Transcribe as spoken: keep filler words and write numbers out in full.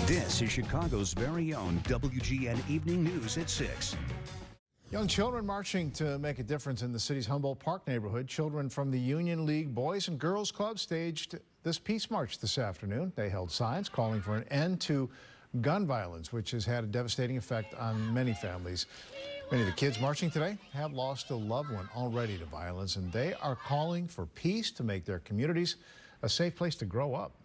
This is Chicago's very own W G N Evening News at six. Young children marching to make a difference in the city's Humboldt Park neighborhood. Children from the Union League Boys and Girls Club staged this peace march this afternoon. They held signs calling for an end to gun violence, which has had a devastating effect on many families. Many of the kids marching today have lost a loved one already to violence, and they are calling for peace to make their communities a safe place to grow up.